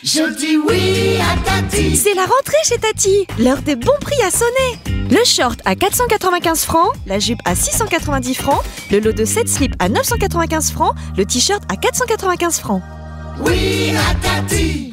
Je dis oui à Tati. C'est la rentrée chez Tati. L'heure des bons prix a sonné. Le short à 495 francs, la jupe à 690 francs, le lot de 7 slips à 995 francs, le t-shirt à 495 francs. Oui à Tati.